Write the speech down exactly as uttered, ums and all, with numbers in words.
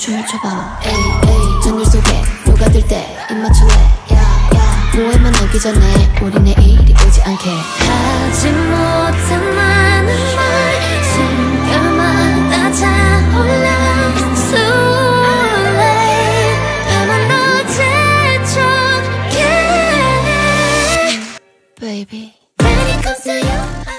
춤을 춰봐. 에이 에이 전율 속에 녹아들 때 입 맞출래. 야야 오해만 오기 전에 우리 내일이 오지 않게. 하지 못한 많은 말 순간마다 차올라. It's too late. 나만 너 재촉해. Baby When it comes to you